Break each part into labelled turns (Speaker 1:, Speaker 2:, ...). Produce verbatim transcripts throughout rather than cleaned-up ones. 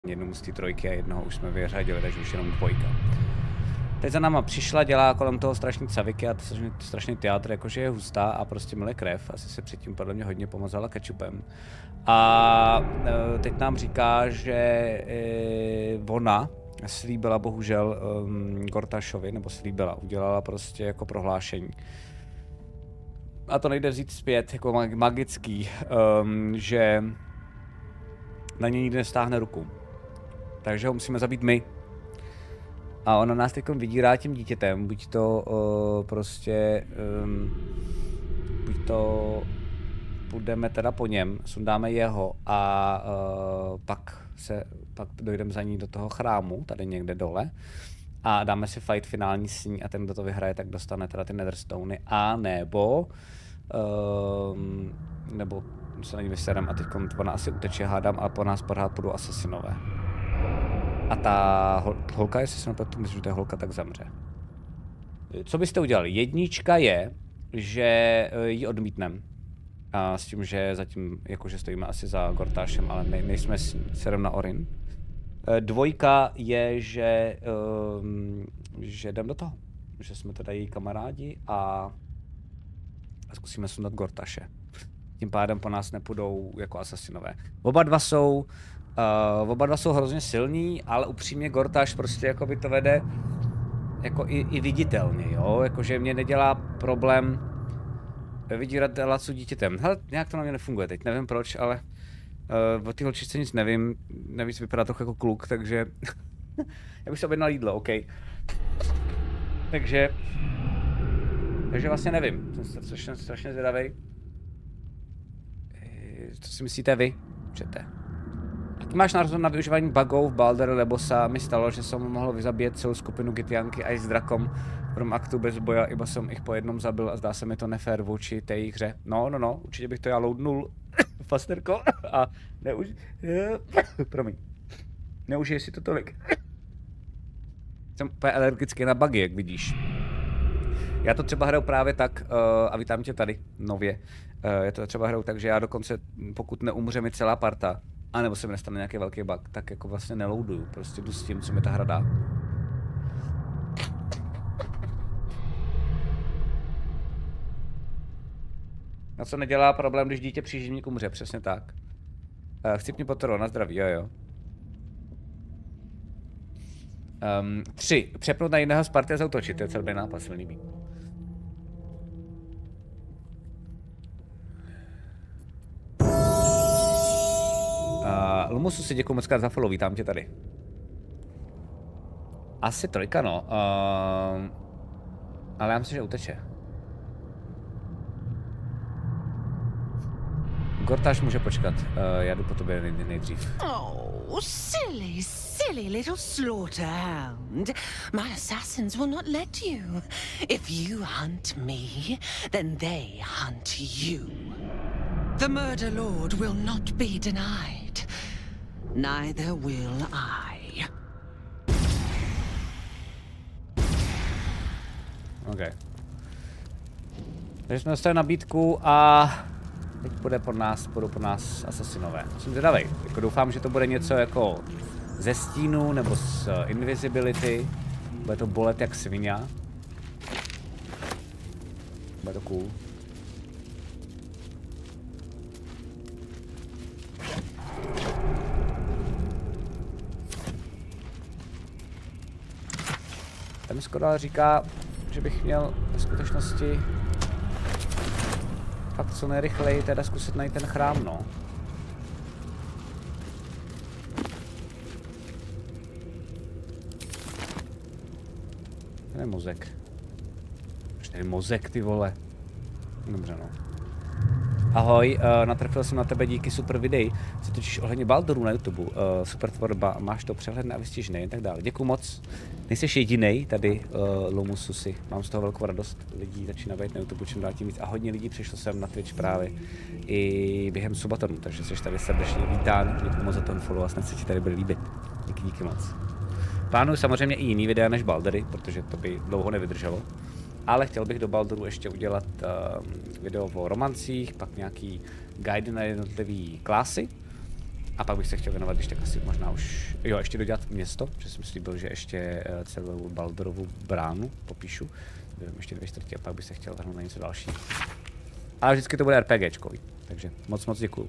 Speaker 1: Jednomu z té trojky a jednoho už jsme vyřadili, takže už jenom dvojka. Teď za náma přišla, dělá kolem toho strašný caviky a strašný, strašný teatr, jakože je hustá a prostě milé krev. Asi se předtím podle mě hodně pomazala kečupem. A e, teď nám říká, že e, ona slíbila bohužel um, Gortašovi, nebo slíbila, udělala prostě jako prohlášení. A to nejde vzít zpět jako magický, um, že na ně nikdy nestáhne ruku. Takže ho musíme zabít my. A ona nás teď vydírá tím dítětem, buď to uh, prostě, um, buď to půjdeme teda po něm, sundáme jeho a uh, pak se, pak dojdeme za ní do toho chrámu, tady někde dole. A dáme si fight finální s ní a ten, kdo to vyhraje, tak dostane teda ty Netherstony. A nebo, um, nebo se na ní vyserem a teď ona asi uteče, hádám, a po nás pořád půjdou asasinové. A ta hol holka, jestli se nepletu, myslím, že to je holka, tak zemře. Co byste udělali? Jednička je, že ji odmítnem. A s tím, že zatím jakože stojíme asi za Gortášem, ale ne, nejsme serem na Orin. Dvojka je, že, um, že jdem do toho. Že jsme teda její kamarádi a zkusíme sundat Gortaše. Tím pádem po nás nepůjdou jako asasinové. Oba dva jsou Uh, oba dva jsou hrozně silní, ale upřímně Gortaš prostě jako by to vede jako i, i viditelně, jo, jakože mě nedělá problém vydírat Lacu dítětem. Hele, nějak to na mě nefunguje teď, nevím proč, ale uh, o té holčičce nic nevím, navíc vypadá trochu jako kluk, takže já bych se objednal jídlo, OK. Takže, takže vlastně nevím, jsem strašně, strašně zvědavej. Co si myslíte vy? Čete. Jaký máš názor na využívání bugů v Baldur, lebo se mi stalo, že jsem mohl vyzabít celou skupinu Gitianky a i s drakom v prvom aktu bez boja, iba jsem ich po jednom zabil a zdá se mi to nefér vůči té hře. No, no, no, určitě bych to já loadnul, fasterko, a neuž... Promiň. Neužij si to tolik. Jsem úplně alergický na bugy, jak vidíš. Já to třeba hraju právě tak, uh, a vítám tě tady, nově. Uh, já to třeba hraju tak, že já dokonce, pokud neumře mi celá parta, a nebo se mi nestane nějaký velký bug, tak jako vlastně nelouduju, prostě jdu s tím, co mi ta hra dá. Na co nedělá problém, když dítě při živníku umře, přesně tak. Uh, chci mě potrvat, na zdraví, jo jo. Um, tři. Přepnout na jiného z party a zautočit, to je celý nápad, se mi líbí. Uh, Lumusu si děkuji moc krát za follow, vítám tě tady. Asi trojka, no. Uh, ale já myslím, že uteče. Gortáš může počkat. Uh, já jdu po tobě nej nejdřív.
Speaker 2: Oh, silly, silly little slaughterhound. My assassins will not let you. If you hunt me, then they hunt you. The murder lord will not be denied. Neither will I.
Speaker 1: OK. Takže jsme dostali nabídku a teď bude po nás, budou po nás asasinové. Jsem zvědavej. Jako doufám, že to bude něco jako ze stínu nebo z invisibility. Bude to bolet jak svině. Bude to cool. Ten skoro říká, že bych měl ve skutečnosti fakt co nejrychleji teda zkusit najít ten chrám, no. Tady je mozek. Už tady mozek, ty vole. Dobře, no. Ahoj, uh, natrefil jsem na tebe díky super videi, co točíš ohledně Balduru na YouTube. Uh, super tvorba, máš to přehledné a vystižné, tak dále. Děkuju moc. Nejseš jedinej tady, uh, Lumususi. Mám z toho velkou radost. Lidí začíná být na YouTube čím dál tím víc a hodně lidí přišlo sem na Twitch právě i během Subatonu, takže jsi tady srdečně vítán. Děkuju moc za ten follow a snad se ti tady bude líbit. Díky, díky moc. Plánuju samozřejmě i jiný videa než Baldury, protože to by dlouho nevydrželo. Ale chtěl bych do Balduru ještě udělat uh, video o romancích, pak nějaký guide na jednotlivé klasy A pak bych se chtěl věnovat, když tak asi možná už, jo, ještě dodělat město, protože jsem slíbil, že ještě celou Baldurovu bránu popíšu. Dám ještě dvě čtvrtě a pak bych se chtěl vrhnout na něco dalšího. Ale vždycky to bude RPGčkový, takže moc moc děkuju.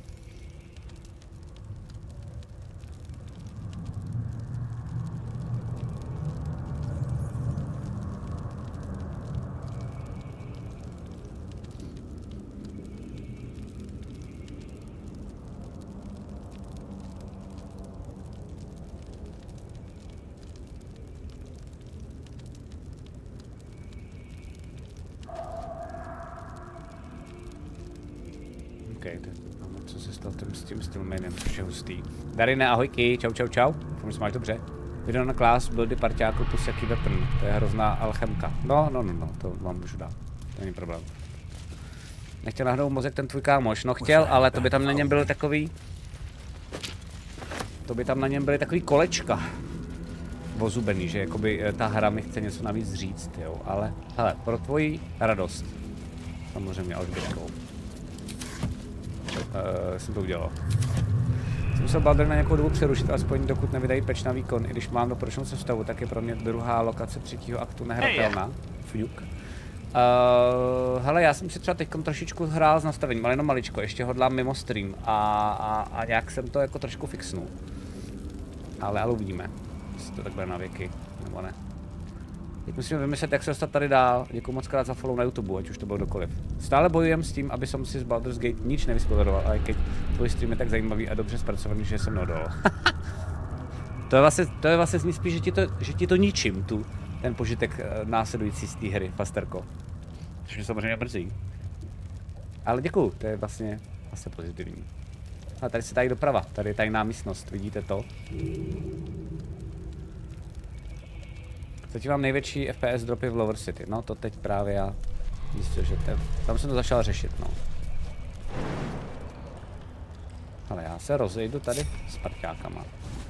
Speaker 1: Co se stalo s tím Stillmanem, což je hustý. Darine, ahojky, čau čau čau, doufám, že se máš dobře. Video na class, buildy parťáku plus jaký weapon, to je hrozná alchemka. No, no, no, no, to vám můžu dát, to není problém. Nechtěl nahnout mozek ten tvůj kámoš, no chtěl, ale to by tam na něm byly takový... To by tam na něm byly takový kolečka. Ozubený, že jakoby ta hra mi chce něco navíc říct, jo, ale... Hele, pro tvoji radost. Samozřejmě Alžbětkou. Uh, jsem to udělal. Jsem musel Baldur na nějakou dobu přerušit, alespoň dokud nevydají patch na výkon. I když mám doporučenou sestavu, tak je pro mě druhá lokace třetího aktu nehratelná. Fňuk. Uh, hele, já jsem si třeba teď trošičku hrál s nastavením, ale jenom maličko, ještě hodlám mimo stream a, a, a nějak jsem to jako trošku fixnul. Ale, ale uvidíme, jestli to tak bude na věky, nebo ne. Teď musíme vymyslet, jak se dostat tady dál. Děkuji moc krát za follow na YouTube, ať už to bylo kdokoliv. Stále bojujem s tím, aby som si z Baldur's Gate nič nevyspovedoval, ale keď tvůj stream je tak zajímavý a dobře zpracovaný, že jsem neodolal. To je vlastně, to je vlastně zní spíš, že ti to, že ti to ničím, tu, ten požitek následující z té hry, Fasterko. Což mě samozřejmě mrzí. Ale děkuju, to je vlastně, vlastně pozitivní. A tady se tady doprava, tady je tajná místnost, vidíte to? Teď mám největší F P S dropy v Lower City, no to teď právě já zjistil, že te... tam jsem to začal řešit, no. Ale já se rozejdu tady s parťákama.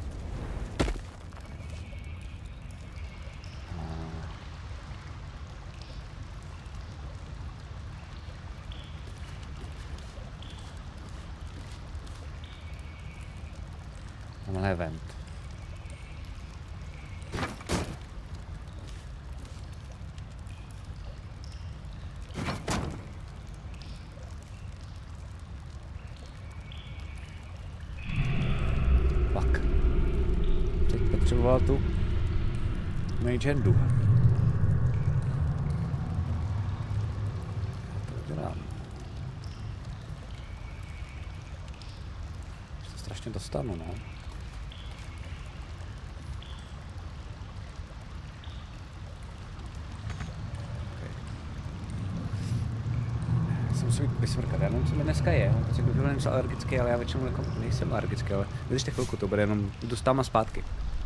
Speaker 1: Tamhle vent. Potřeboval tu Magendu. To dělám. Se strašně dostanu, no. Okay. Se musím vysmrkat, já nevím, co mi dneska je. Mám pocit, že jsem alergický, ale já většinou jako nejsem alergický, ale vydržte chvilku, to bude jenom dostávám a zpátky.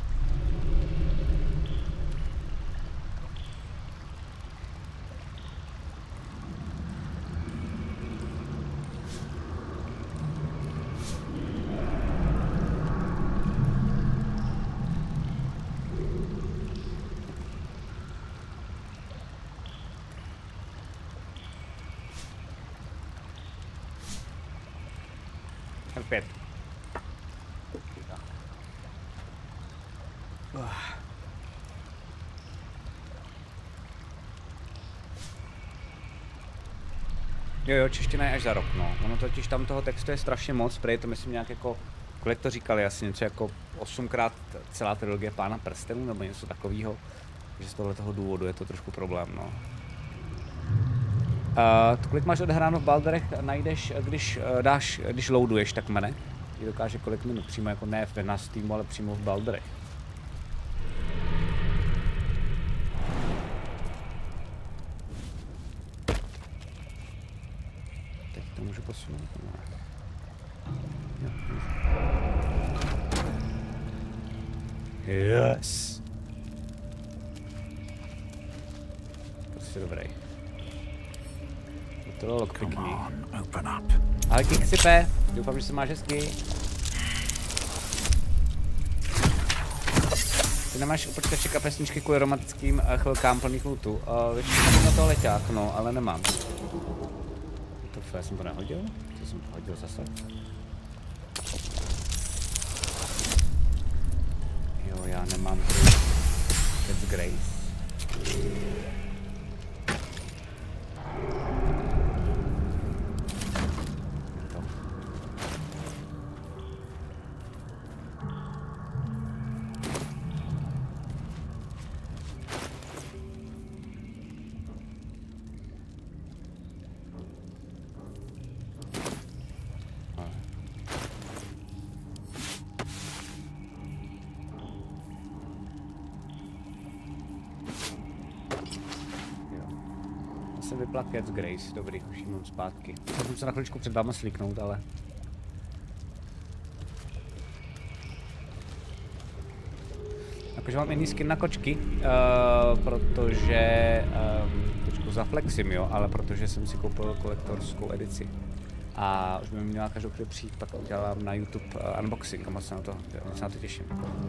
Speaker 1: Pět. Jo, jo, čeština je až za rok, no. Ono totiž tam toho textu je strašně moc, prej to myslím nějak jako, kolik to říkali, asi něco jako osmkrát celá trilogie Pána prstenů, nebo něco takového. Takže z tohoto důvodu je to trošku problém, no. Uh, kolik máš odehráno v Baldurech, najdeš, když uh, dáš, když loaduješ, tak mene. Ti dokáže kolik minut, přímo jako ne na Steamu, ale přímo v Baldurech. Teď to můžu posunout. Yes. Prostě dobrý. To bylo lockpicking. Ahoj Kixipe, doufám, že se máš hezky. Ty nemáš u počítače kapesničky kvůli romantickým chvilkám plných lootů. Uh, většinou mám na to leťák, no, ale nemám. To já jsem to nehodil? Co jsem to hodil zase? Já nemám Cat's Grace. Vypla Cat's Grace, dobrý, už jí mám zpátky. Chtěl jsem se na chviličku před váma slíknout, ale... Jakože mám jiný skin na kočky, uh, protože... Um, kočku zaflexím, jo, ale protože jsem si koupil kolektorskou edici. A už by mi měla každou chvíli přijít, pak udělám na YouTube uh, unboxing a moc se na to, moc se na to těším.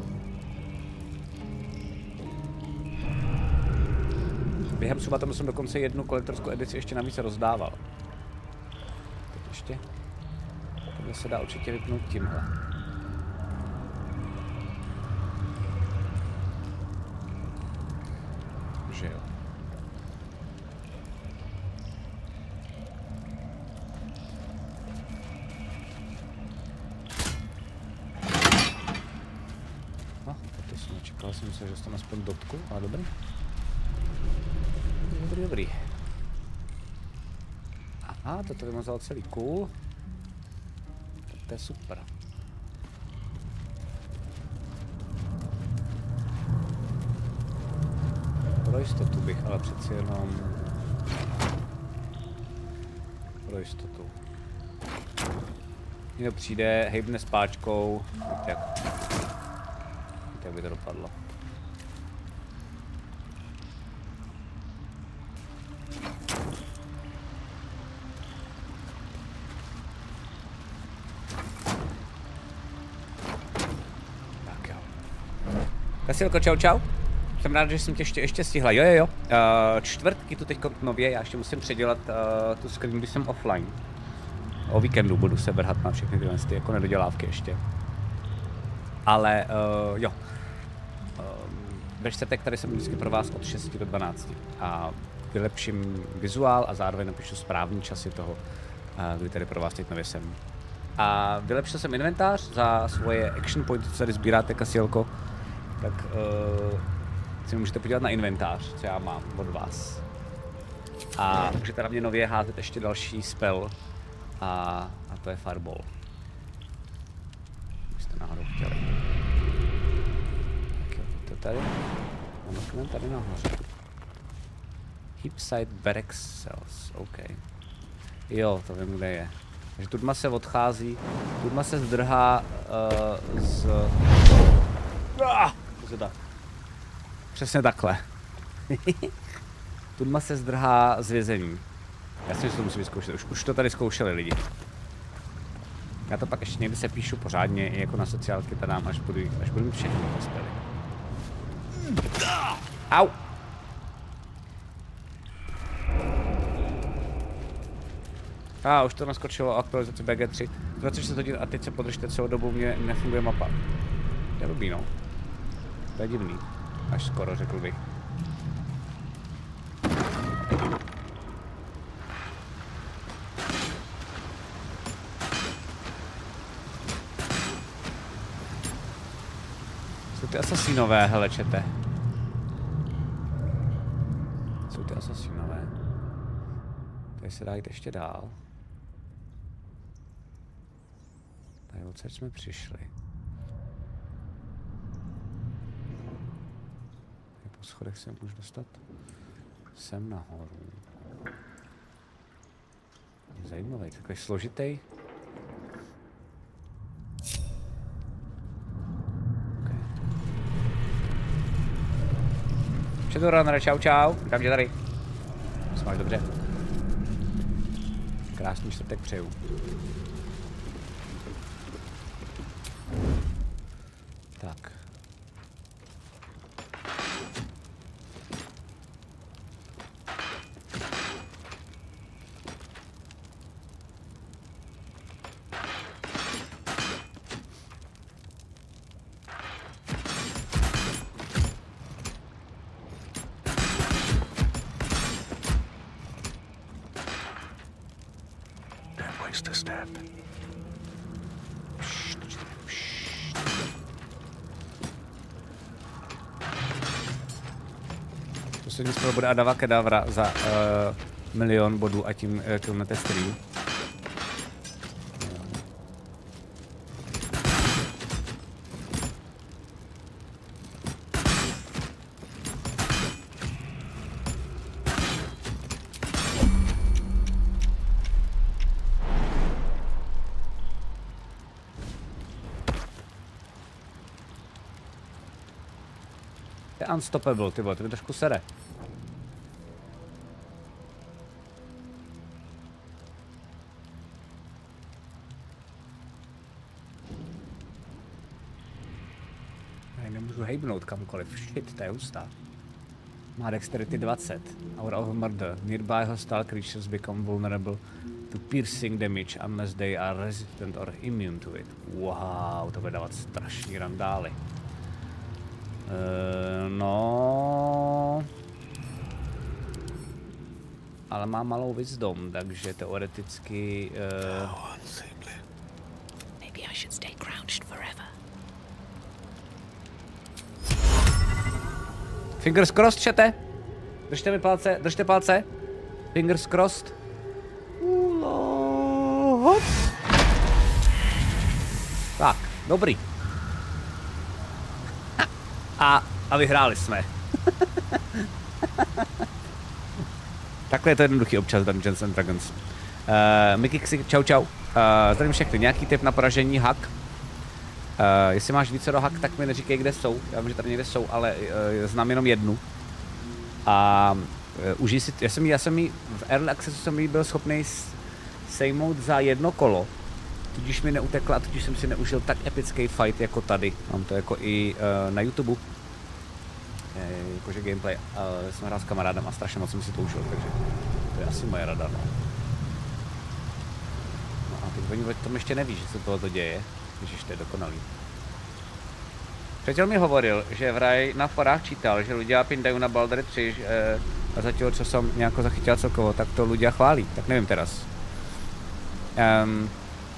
Speaker 1: Během subatomu jsem dokonce jednu kolektorskou edici ještě navíc rozdával. Tak ještě. Tohle se dá určitě vypnout tímhle. Že jo. No, to jsem nečekal, jsem se, že jsem aspoň dotku, ale dobrý. Dobrý, dobrý. Aha, toto vymazal celý cool. Tak to je super. Pro jistotu bych, ale přeci jenom... Pro jistotu. Někdo přijde, hejbne s páčkou. Víte jak... Víte, jak by to dopadlo. Kasilko, čau čau. Jsem rád, že jsem tě ještě, ještě stihla. Jo, jo, jo. Uh, čtvrtky tu teď nově, já ještě musím předělat uh, tu screen, když jsem offline. O víkendu budu se vrhat na všechny tyhle ty jako nedodělávky ještě. Ale uh, jo. Uh, ve čtvrtek tady jsem vždycky pro vás od šesti do dvanácti. A vylepším vizuál a zároveň napíšu správný časy toho, uh, kdy tady pro vás teď nově jsem. A vylepšil jsem inventář za svoje action pointy, co tady sbíráte, Kasilko. Tak uh, si můžete podívat na inventář, co já mám od vás. A můžete na mě nově házet ještě další spell. A, a to je Fireball. Kdybyste náhodou chtěli. Tak jo, to tady. Mám tady nahoře. Heapside Barracks Cells, OK. Jo, to vím, kde je. Takže Tudma se odchází. Tudma se zdrhá uh, z... Ah! Tak. Přesně takhle. Tudma se zdrhá z vězení. Já si myslím, že to musím vyzkoušet. Už, už to tady zkoušeli lidi. Já to pak ještě někdy se píšu pořádně, i jako na sociálky to dám, až budu, až budu mít všechny postavy. Au! A ah, už to naskočilo aktualizace B G tři. dvacet šest hodin a teď se podržte, celou dobu mě nefunguje mapa. Je blbý, no. To je divný. Až skoro, řekl bych. Jsou ty asasínové, hele, čete. Jsou ty asasínové. Tady se dá jít ještě dál. Tady odsaď jsme přišli. Po schodech se můžu dostat sem nahoru. Zajímavý, takový složitý. Okay. Shadowrunner, čau čau, vítám tě tady. Co máš dobře? Krásný čtvrtek přeju. Tak.
Speaker 3: Just a step.
Speaker 1: Poslední spolu bude Adava Kedavra za uh, milion bodů a tím uh, kilnete stream. Je unstoppable, ty vole, to mi trošku sere. Já nemůžu hejbnout kamkoliv, shit, to je hustá. Má dexterity dvacet. Hour of murder. Nearby hostile creatures become vulnerable to piercing damage unless they are resistant or immune to it. Wow, to bude dávat strašný randály. Uh, no, ale má malou wisdom, takže teoreticky. Uh...
Speaker 2: Maybe I should stay crouched forever.
Speaker 1: Fingers crossed, čete? Držte mi palce, držte palce. Fingers crossed. Uh, tak, dobrý. A, a vyhráli jsme. Takhle je to jednoduchý občas Dungeons and Dragons. Uh, Mikixi, čau čau. Uh, zdravím všechny. Nějaký tip na poražení hack? Uh, jestli máš více do hack, tak mi neříkej, kde jsou. Já vím, že tady někde jsou, ale uh, znám jenom jednu. A uh, užij si, já jsem, já jsem jí, v Early Accessu jsem jí byl schopný sejmout za jedno kolo. Tudíž mi neutekla a tudíž jsem si neužil tak epický fight jako tady. Mám to jako i uh, na YouTube. Je, jakože gameplay. Uh, jsem hrál s kamarádem a strašně moc jsem si to užil, takže to je asi moje rada. No, no a teď oni o tom ještě neví, že se tohoto děje. Ježiš, to je dokonalý. Přítel mi hovoril, že v raj na forách čítal, že ľudia pindají na Baldry tři že, a zatím, co jsem nějak zachytil celkovo, tak to ľudia chválí. Tak nevím teraz. Um,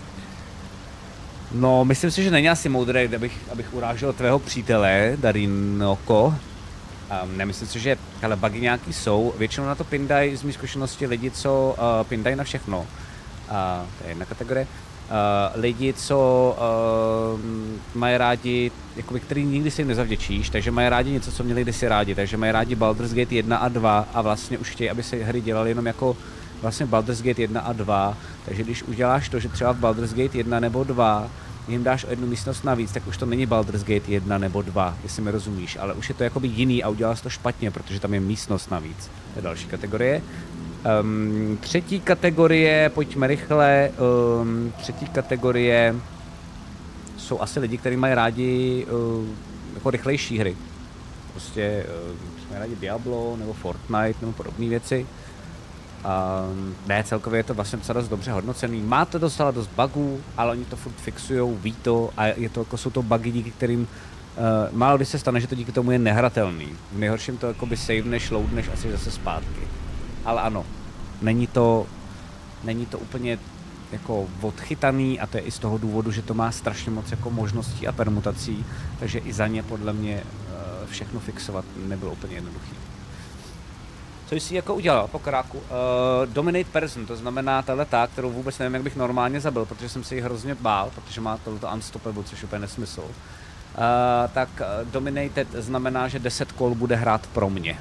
Speaker 1: No, myslím si, že není asi moudré, abych, abych urážel tvého přítele, Darinoko. Um, nemyslím si, že ale bugy nějaký jsou. Většinou na to pindají z mých zkušenosti lidi, co uh, pindají na všechno. Uh, to je jedna kategorie. Uh, lidi, co uh, mají rádi, jakoby, který nikdy si jim nezavděčíš, takže mají rádi něco, co měli kdysi rádi. Takže mají rádi Baldur's Gate jedna a dva a vlastně už chtějí, aby se hry dělaly jenom jako vlastně Baldur's Gate jedna a dva, takže když uděláš to, že třeba v Baldur's Gate jedna nebo dva jim dáš o jednu místnost navíc, tak už to není Baldur's Gate jedna nebo dva, jestli mi rozumíš, ale už je to jakoby jiný a udělal jsi to špatně, protože tam je místnost navíc. To je další kategorie. Um, třetí kategorie, pojďme rychle, um, třetí kategorie jsou asi lidi, kteří mají rádi uh, jako rychlejší hry. Prostě uh, mají rádi Diablo nebo Fortnite nebo podobné věci. Um, ne, celkově je to vlastně docela dost dobře hodnocený. Má to docela dost bugů, ale oni to furt fixujou, ví to a je to, jako jsou to bugy, díky kterým uh, málo kdy se stane, že to díky tomu je nehratelný. V nejhorším to jakoby saveneš, loadneš asi zase zpátky. Ale ano, není to, není to úplně jako odchytaný a to je i z toho důvodu, že to má strašně moc jako možností a permutací, takže i za ně podle mě uh, všechno fixovat nebylo úplně jednoduchý. Co jsi jako udělal po kráku? Uh, dominate person, to znamená tahle ta, kterou vůbec nevím, jak bych normálně zabil, protože jsem se jí hrozně bál, protože má tohleto unstoppable, což je úplně nesmysl. Uh, tak uh, dominated znamená, že deset kol bude hrát pro mě.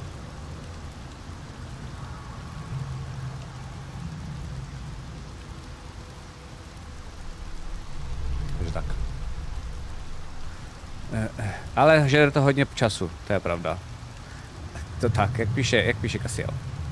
Speaker 1: Takže tak. Uh, ale žere to hodně času, to je pravda. To tak, jak píše, jak píše Kasiel.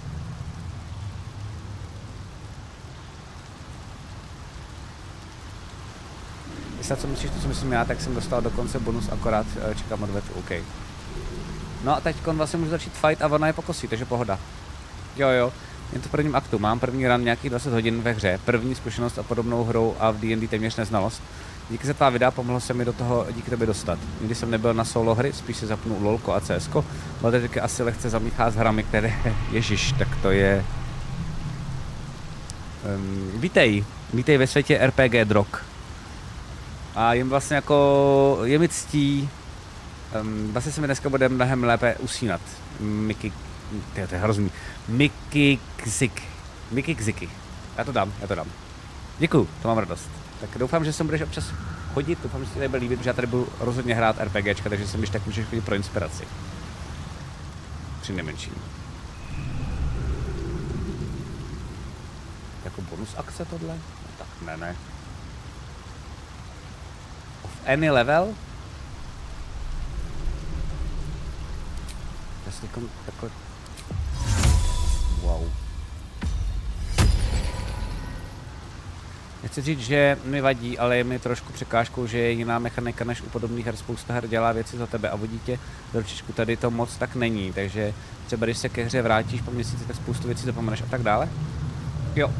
Speaker 1: Jestli co myslíš, to co myslím já, tak jsem dostal dokonce bonus, akorát čekám odvetu, OK. No a teď vlastně můžu začít fight a ona je pokosí, takže pohoda. Jo jo, jen to v prvním aktu, mám první run nějakých dvacet hodin ve hře, první zkušenost a podobnou hrou a v D and D téměř neznalost. Díky za tvá videa pomohlo se mi do toho díky tobě dostat. Nikdy jsem nebyl na solo hry, spíš si zapnu LOLko a CSko, ale teď asi lehce zamíchá s hrami, které, ježiš, tak to je... Um, vítej, Vítej ve světě R P G drog. A jim vlastně jako, je mi ctí, um, vlastně se mi dneska bude mnohem lépe usínat. Mickey, to je, to je hrozný. Mickey Zik. Mickey Ziky. Já to dám, já to dám. Děkuju, to mám radost. Tak doufám, že se budeš občas chodit, doufám, že se ti tady bude líbit, protože já tady budu rozhodně hrát RPGčka, takže jsem když tak můžeš chodit pro inspiraci. Při nejmenším. Jako bonus akce tohle? No, tak ne, ne. Of any level? Já si takhle, takhle... Wow. Nechci říct, že mi vadí, ale je mi trošku překážkou, že je jiná mechanika než u podobných her. Spousta her dělá věci za tebe a vodí tě do ručičku. Tady to moc tak není, takže třeba když se ke hře vrátíš po měsíci, tak spoustu věcí zapomeneš a tak dále. Jo.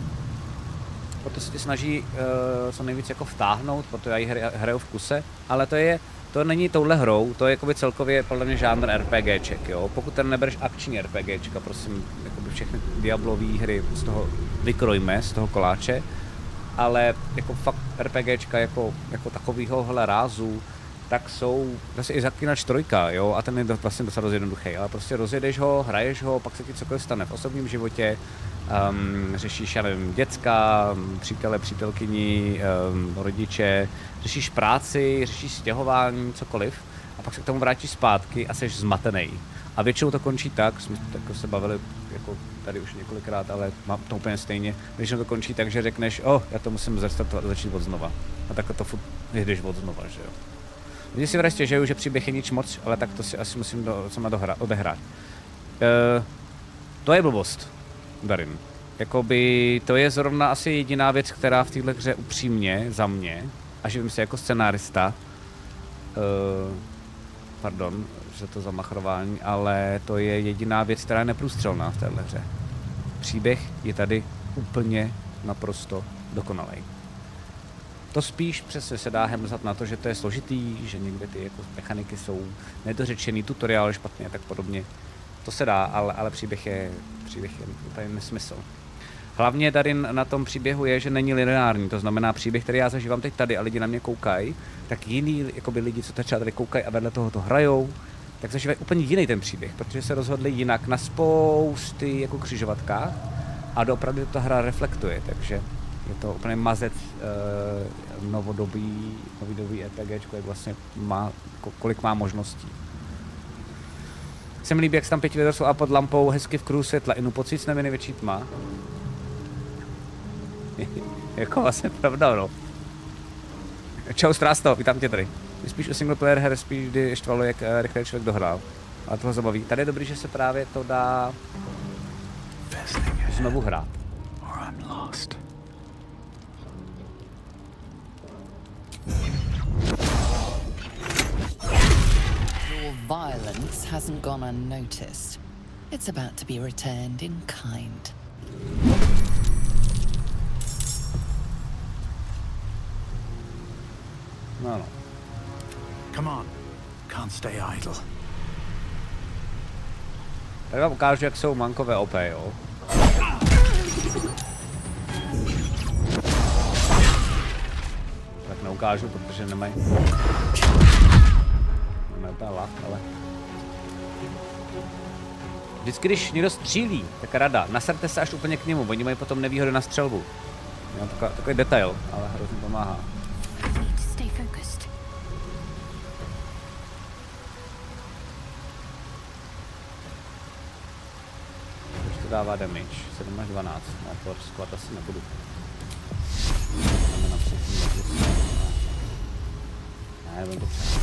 Speaker 1: Proto se ti snaží uh, co nejvíc jako vtáhnout, proto já ji hraju v kuse, ale to je, to není touhle hrou, to je jakoby celkově podle mě žánr RPGček, jo. Pokud ten nebereš akční RPGčka, prosím, jakoby všechny Diablové hry z toho vykrojme, z toho koláče, ale jako fakt RPGčka jako, jako takovýho hele rázu, tak jsou zase i Zaklínač trojka, jo, a ten je vlastně docela dost jednoduchý, ale prostě rozjedeš ho, hraješ ho, pak se ti cokoliv stane v osobním životě, um, řešíš, já nevím, děcka, přítele, přítelkyni, um, rodiče, řešíš práci, řešíš stěhování, cokoliv, a pak se k tomu vrátíš zpátky a jsi zmatený. A většinou to končí tak, jsme tak se bavili jako tady už několikrát, ale mám to úplně stejně, většinou to končí tak, že řekneš, oh, já to musím zastartovat a začít od znova. A takhle to furt jdeš od znova, že jo. Lidi si vrát stěžují, že příběh je nič moc, ale tak to si asi musím do, sama dohra, odehrát. E, to je blbost, Darin. Jakoby to je zrovna asi jediná věc, která v téhle hře upřímně, za mě, a živím se jako scenárista, e, pardon, že to zamachrování, ale to je jediná věc, která je neprůstřelná v téhle hře. Příběh je tady úplně naprosto dokonalý. To spíš přesně se dá hemzat na to, že to je složitý, že někde ty jako mechaniky jsou nedořečený, tutoriál je špatný a tak podobně. To se dá, ale, ale příběh je, příběh je úplně nesmysl. Hlavně tady na tom příběhu je, že není lineární, to znamená příběh, který já zažívám teď tady a lidi na mě koukají, tak jiný jakoby lidi, co třeba tady koukají a vedle toho to hrajou, tak zažívají úplně jiný ten příběh, protože se rozhodli jinak na spousty jako křižovatkách a doopravdy to ta hra reflektuje, takže je to úplně mazec uh, novodobý, novodobý RPGčko, jak vlastně má, kolik má možností. Se mi líbí, jak se tam pěti lidé jsou a pod lampou hezky v kruhu světla, inu pocit s nemi největší tma. Jako vlastně pravda, no. Čau Strásto, vítám tě tady. Spíš o single player her, spíš kdy štvalo, jak uh, rychle člověk dohrál. Ale tohle zabaví. Tady je dobrý, že se právě to dá znovu hrát.
Speaker 3: Your violence hasn't gone unnoticed. It's about to be returned in kind.
Speaker 1: No, no.
Speaker 4: Come on. Can't stay idle.
Speaker 1: Tak vám ukážu, jak jsou mankové O P, jo. Tak neukážu, protože nemají... Nemají úplně lach, ale... Vždycky, když někdo střílí, tak rada, naserte se až úplně k němu, oni mají potom nevýhody na střelbu. Jo, takový, takový detail, ale hrozně pomáhá. Dává damage, sedm až dvanáct, no to skvat asi nebudu. Máme na předtím, ne, nebudu to třeba.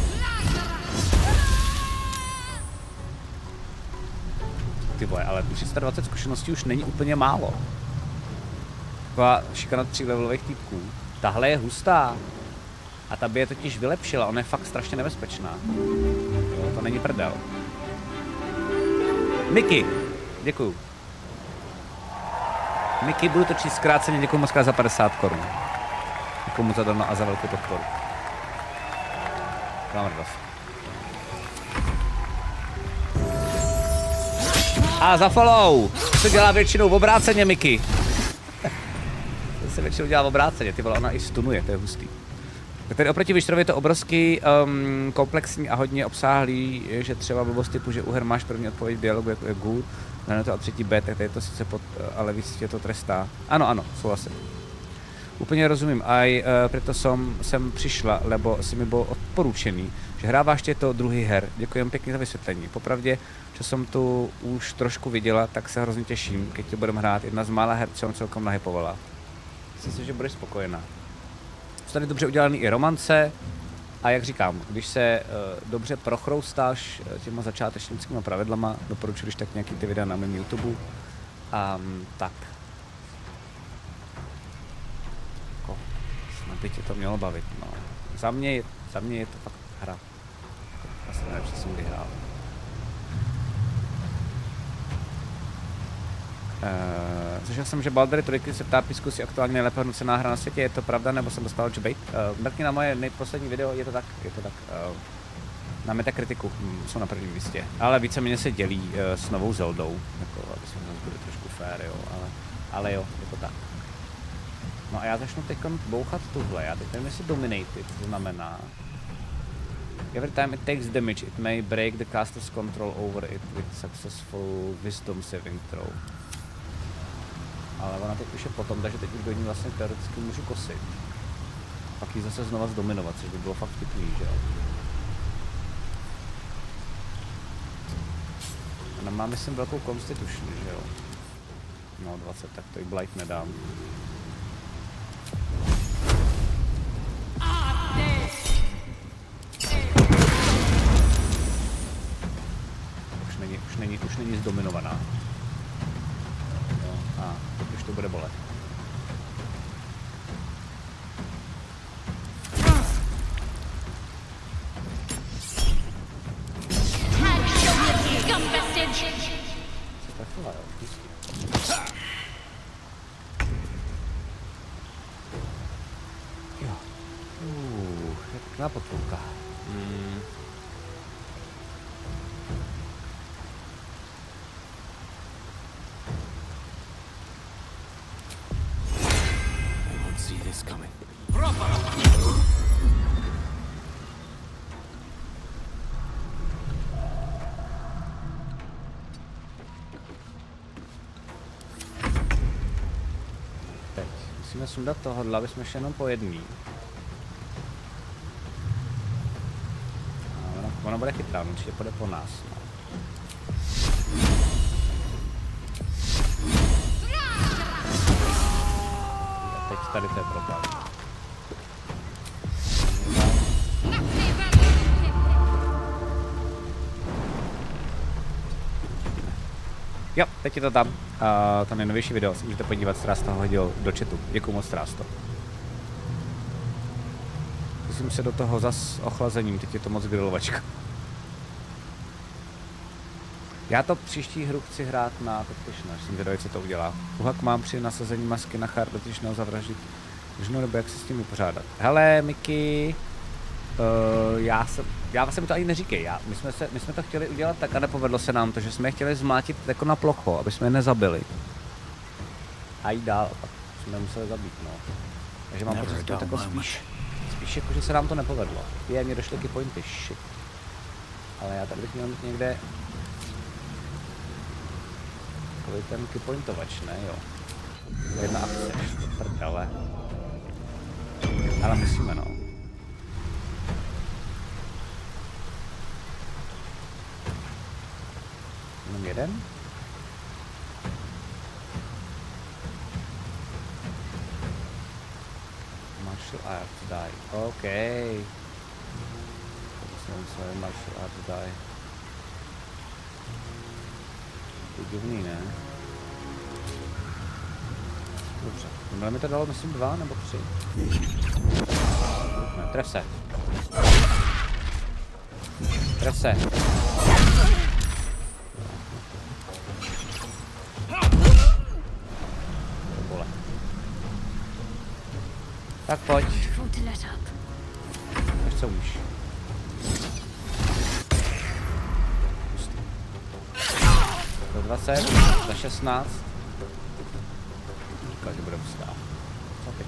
Speaker 1: Ty boje, ale tři sta dvacet zkušeností už není úplně málo. Taková šikana tří levelových týpků. Tahle je hustá. A ta by je totiž vylepšila, ona je fakt strašně nebezpečná. Jo, to není prdel. Mickey! Děkuju. Mickey, budu to číst zkráceně, děkuju moc krát za padesát korun. Děkuju moc za dano a za velkou podporu. Mám radost. A za follow! To se dělá většinou v obráceně, Mickey. To se většinou dělá obráceně, ty vole, ona i stunuje, to je hustý. Tedy oproti Witcherovi je to obrovský um, komplexní a hodně obsáhlý, že třeba blbost typu, že u her máš první odpověď dialogu jako je Ghoul, na to a třetí B, tak tady je to sice pod, ale víc tě to trestá. Ano, ano, souhlasím. Úplně rozumím, aj uh, proto som, jsem přišla, lebo si mi bylo odporučený, že hráváš to druhý her. Děkujem pěkně za vysvětlení. Popravdě, že jsem tu už trošku viděla, tak se hrozně těším, když to budeme hrát. Jedna z mála her, co celkom nahypovala. Myslím si, že budeš spokojená. Jsou tady dobře udělaný i romance a jak říkám, když se uh, dobře prochroustáš těma začátečnickými pravidlama, doporučuji když tak nějaký ty videa na mém YouTube. Um, tak. Jako, snad by tě to mělo bavit, no. Za mě, je, za mě je to fakt hra. Já jsem nevím, že jsem vyhrál. Uh, Slyšel jsem, že Baldur's Gate se ptá Písku, si aktuálně nejlépe hodnocená hra na světě, je to pravda, nebo jsem dostal debate? Uh, mrkni na moje nejposlední video, je to tak, je to tak. Uh, na Metakritiku hm, jsou na prvním místě, ale víceméně se dělí uh, s novou Zeldou, jako aby jsme nás byli trošku fair, jo, ale, ale jo, je to tak. No a já začnu teď bouchat tuhle, já teď nevím, jestli Dominated, to znamená every time it takes damage, it may break the caster's control over it with successful wisdom saving throw. Ale ona teď už je potom, takže teď už do ní vlastně teoreticky můžu kosit. Pak ji zase znova zdominovat, což by bylo fakt vtipný, že jo? Ona má, myslím, velkou constitution, že jo? No dvacet, tak to i blight nedám. Už není, už není, už není zdominovaná. A teď už to bude bolet. Se trefila, jo, vždycky. Jo. Uh, pěkná potulka. Hmm. Teď musíme sundat tohohle, aby jsme šli jenom po jedný. A ona, ona bude chytrá, určitě půjde po nás. No. Teď tady to je problém. Jo, teď je to tam. Uh, tam je novější video, si můžete podívat, Strásta ho hodil do chatu. Děkuju moc, Strásto. Musím se do toho zas ochlazením, teď je to moc grilovačka. Já to příští hru chci hrát na Tacticiana, až jsem vědavý, co to udělá. Uhak mám při nasazení masky na char dotyčného zavraždit ženu, nebo jak se s tím vypořádat. Hele, Miky, uh, já jsem, já jsem to ani neříkej, já, my, jsme se, my jsme to chtěli udělat tak a nepovedlo se nám to, že jsme je chtěli zmlátit jako na plocho, aby jsme je nezabili. A jít dál, pak jsme je museli zabít, no. Takže mám pocit, že to jako spíš, spíš jako, že se nám to nepovedlo. Je, mě došly key pointy, shit. Ale já tady bych měl mít někde takový ten keypointovač, ne jo. Jedna akce, to prdele. Ale musíme, no. Jenom jeden? Martial arts die, OK. To musím své martial arts die. To je divný, ne? Dobře, tohle mi to dalo, myslím, dva nebo tři. Ne, tref se. Tref se. To bole. Tak pojď. Až co umíš. Za dvacet, za šestnáct. Říkal, že bude pustá. OK.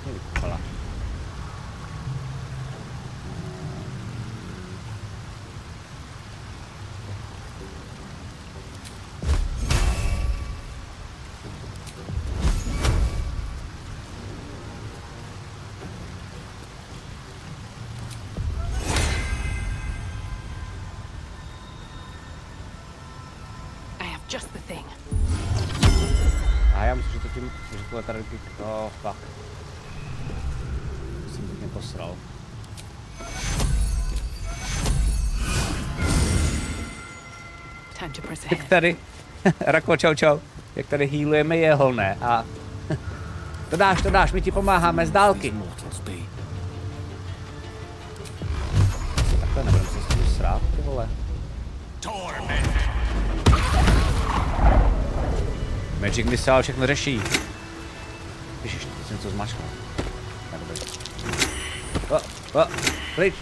Speaker 5: just the thing.
Speaker 1: A já myslím, že to tím, že tohle tady, oh fuck. Jsem to mě posral.
Speaker 5: Time to press
Speaker 1: Jak
Speaker 5: ahead.
Speaker 1: tady, Rako, čau čau, jak tady healujeme jeholné a to dáš, to dáš, my ti pomáháme z dálky. Takhle nebudem se s tím srát, ty vole. Magic Missile všechno řeší. Ježiš, teď jsem to zmačkal. Tak dobrý. O, o, pryč.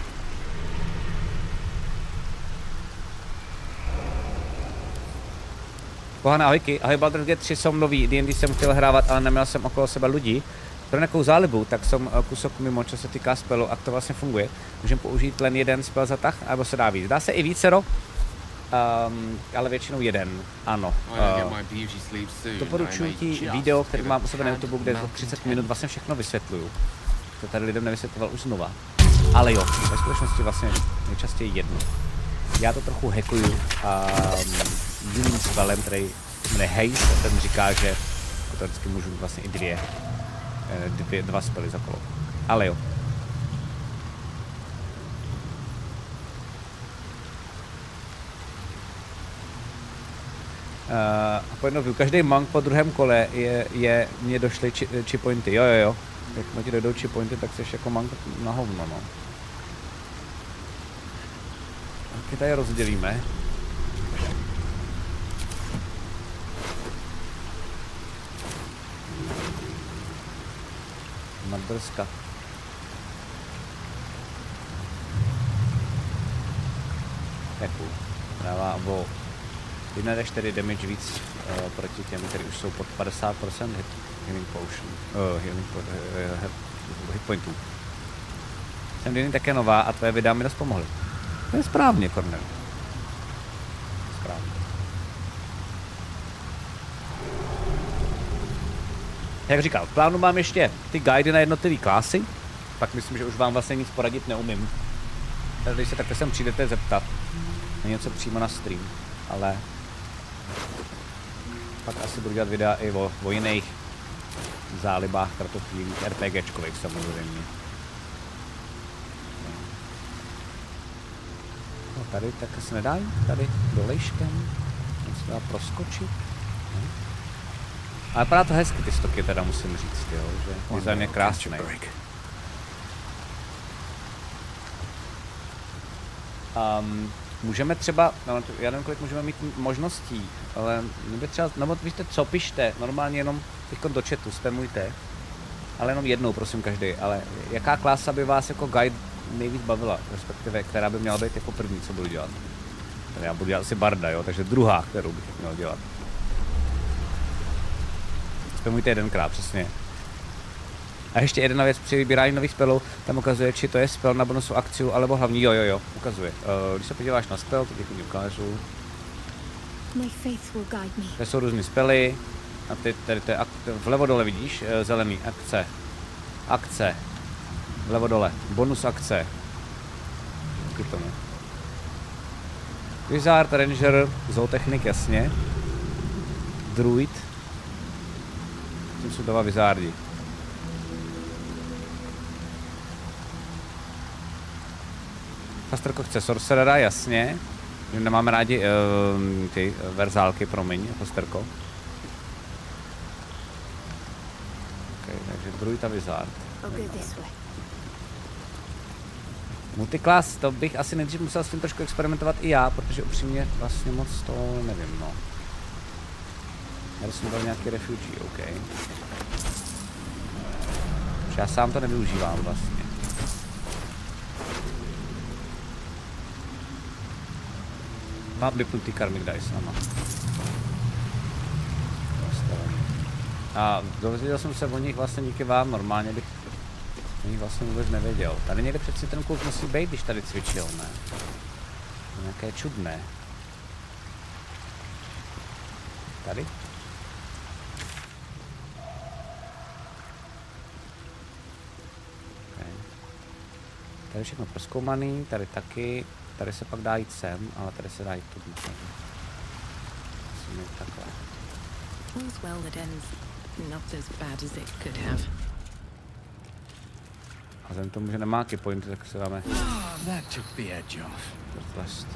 Speaker 1: Pohana, ahojky, ahoj, Baldur's Gate tři jsou nový, D and D jsem chtěl hrávat, ale neměl jsem okolo sebe lidí. Pro nějakou zálibu, tak jsem kusok mimo, co se týká spelu, a to vlastně funguje. Můžeme použít jen jeden spell za tah, nebo se dá víc. Dá se i vícero, um, ale většinou jeden, ano. Uh, doporučuji ti video, který mám u sebe na YouTube, kde za třicet minut vlastně všechno vysvětluju. To tady lidem nevysvětloval už znova. Ale jo, ve skutečnosti vlastně nejčastěji jedno. Já to trochu hackuju um, jiným spellem, který se jmenuje Haste, a ten říká, že teoreticky můžu mít vlastně i dvě, dvě, dva spely za kolo. Ale jo. Uh, a po jednou, každý monk po druhém kole je, je mně došly či, či pointy, jo jo jo. Jak ti dojdou či pointy, tak jsi jako monk na hovno, no. Taky tady rozdělíme. Nadrska. Jakou? Dává o jedna až čtyři damage víc uh, proti těm, kteří už jsou pod padesát procent hit, healing potion, uh, healing po, uh, hit, hit pointů. Jsem Diny také nová a tvoje videa mi dost pomohly. To je správně, Cornel. Správně. Jak říkal, v plánu mám ještě ty guidy na jednotlivé klasy, pak myslím, že už vám vlastně nic poradit neumím. Takže když se takhle sem přijdete zeptat na něco přímo na stream, ale pak asi budu dělat videa i o, o jiných zálibách, kartoflích, RPGčkových samozřejmě. No tady tak se nedá jít, tady dolejškem, se dá proskočit. No. Ale vypadá to hezky, ty stoky teda musím říct, jo, že design je krásný. Um, můžeme třeba, no, já nevím, kolik můžeme mít možností, ale mě třeba, no víte co, pište, normálně jenom teďko do chatu, spamujte, ale jenom jednou, prosím, každý, ale jaká klasa by vás jako guide nejvíc bavila, respektive, která by měla být jako první, co budu dělat. Tady já budu dělat asi barda, jo, takže druhá, kterou bych měl dělat. Spamujte jedenkrát, přesně. A ještě jedna věc při vybírání nových spelů, tam ukazuje, či to je spell na bonusu akciu, alebo hlavní, jo, jo, jo, ukazuje. Uh, když se podíváš na spell, to děkuji ukážu. To jsou různý spely, a ty, tady to je, vlevo dole vidíš, uh, zelený, akce, akce, vlevo dole, bonus akce, k tomu. Wizard, Ranger, zootechnik, jasně, druid, tím jsou dva wizardi. Fasterko chce sorcerera, jasně. Nemáme rádi uh, ty verzálky, promiň, Fasterko. Okay, takže druid a wizard. Multiclass, to bych asi nejdřív musel s tím trošku experimentovat i já, protože upřímně vlastně moc to nevím, no. Já jsem dal nějaký refugee, OK. Já sám to nevyužívám vlastně. Mám vypnutý Karmic Dice sama. A dozvěděl jsem se o nich vlastně díky vám, normálně bych o nich vlastně vůbec nevěděl. Tady někde přeci ten kult musí být, když tady cvičil, ne? Nějaké čudné. Tady? Okay. Tady všechno prozkoumaný, tady taky. Tady se pak dá jít sem, ale tady se dá jít tu. musím jít takhle.
Speaker 5: All's well that ends not as bad as it could have.
Speaker 1: A vzhledem tomu, že nemá key pointy, tak se dáme
Speaker 4: That took the edge off.
Speaker 1: dotlest.